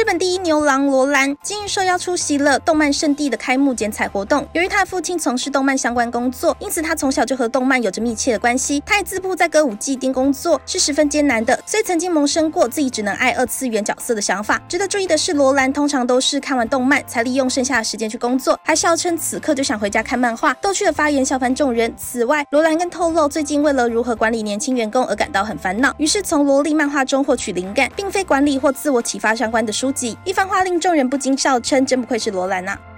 日本第一牛郎罗兰今日受邀出席了动漫圣地的开幕剪彩活动。由于他的父亲从事动漫相关工作，因此他从小就和动漫有着密切的关系。他也自曝在歌舞伎町工作是十分艰难的，所以曾经萌生过自己只能爱二次元角色的想法。值得注意的是，罗兰通常都是看完动漫才利用剩下的时间去工作，还笑称此刻就想回家看漫画，逗趣的发言笑翻众人。此外，罗兰更透露最近为了如何管理年轻员工而感到很烦恼，于是从萝莉漫画中获取灵感，并非管理或自我启发相关的书籍。一番话令众人不禁笑称，真不愧是罗兰啊。